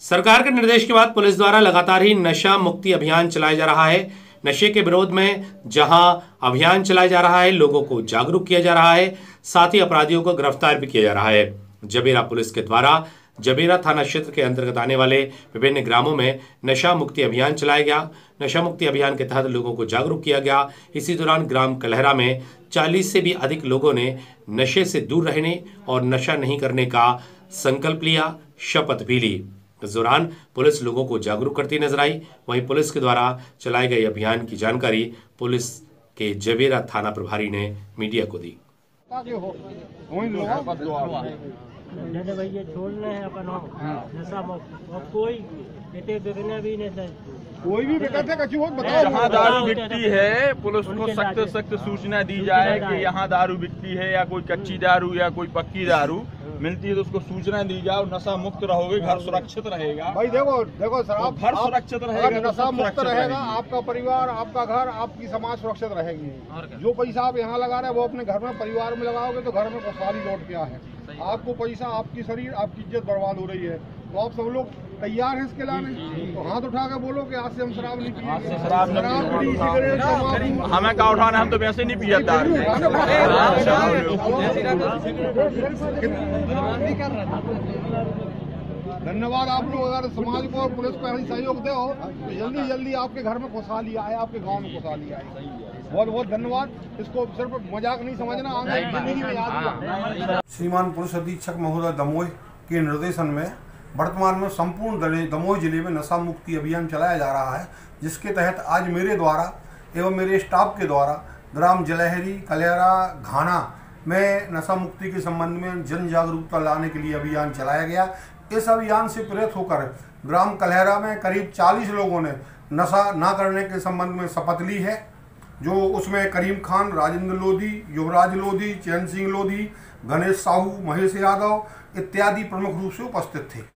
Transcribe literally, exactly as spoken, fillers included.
सरकार के निर्देश के बाद पुलिस द्वारा लगातार ही नशा मुक्ति अभियान चलाया जा रहा है। नशे के विरोध में जहां अभियान चलाया जा रहा है, लोगों को जागरूक किया जा रहा है, साथ ही अपराधियों को गिरफ्तार भी किया जा रहा है। जबेरा पुलिस के द्वारा जबेरा थाना क्षेत्र के अंतर्गत आने वाले विभिन्न ग्रामों में नशा मुक्ति अभियान चलाया गया। नशा मुक्ति अभियान के तहत लोगों को जागरूक किया गया। इसी दौरान ग्राम कलहरा में चालीस से भी अधिक लोगों ने नशे से दूर रहने और नशा नहीं करने का संकल्प लिया, शपथ भी ली। इस दौरान पुलिस लोगों को जागरूक करती नजर आई। वहीं पुलिस के द्वारा चलाए गए अभियान की जानकारी पुलिस के जबेरा थाना प्रभारी ने मीडिया को दी। भैया छोड़ना है अपन नशा मुक्त, कोई बिकने भी नहीं, कोई भी बिकते कचू बताओ। जहाँ दारू बिकती है पुलिस को सख्त सख्त सूचना दी जाए कि यहाँ दारू बिकती है या कोई कच्ची दारू या कोई पक्की दारू मिलती है तो उसको सूचना दी जाए। नशा मुक्त रहोगे, घर सुरक्षित रहेगा। भाई देखो देखो सर, आप घर सुरक्षित रहेगा, नशा मुक्त रहेगा, आपका परिवार, आपका घर, आपकी समाज सुरक्षित रहेगी। जो पैसा आप यहाँ लगा रहे हैं वो अपने घर में परिवार में लगाओगे तो घर में खुशहाली लौट के है। आपको पैसा, आपकी शरीर, आपकी इज्जत बर्बाद हो रही है। तो आप सब लोग तैयार हैं इसके लाने? तो हाथ उठा के बोलो कि आज से हम शराब नहीं पिएंगे। शराब बीड़ी, सिगरेट, तंबाकू हमें क्या उठाना, हम तो वैसे नहीं पिया दारू। धन्यवाद। आप लोग अगर समाज को और पुलिस को ऐसी सहयोग दे हो तो जल्दी जल्दी आपके घर में खुशहाली आए, आपके गांव में खुशहाली आए। बहुत बहुत धन्यवाद। इसको सिर्फ मजाक नहीं समझना, आगे जिंदगी में याद। श्रीमान पुलिस अधीक्षक महोदय दमोह के निर्देशन में वर्तमान में संपूर्ण दमोह जिले में नशा मुक्ति अभियान चलाया जा रहा है, जिसके तहत आज मेरे द्वारा एवं मेरे स्टाफ के द्वारा ग्राम जलहरी, कलहरा, घाना में नशा मुक्ति के संबंध में जन जागरूकता लाने के लिए अभियान चलाया गया। इस अभियान से प्रेरित होकर ग्राम कलहरा में करीब चालीस लोगों ने नशा ना करने के संबंध में शपथ ली है, जो उसमें करीम खान, राजेंद्र लोधी, युवराज लोधी, चैन सिंह लोधी, गणेश साहू, महेश यादव इत्यादि प्रमुख रूप से उपस्थित थे।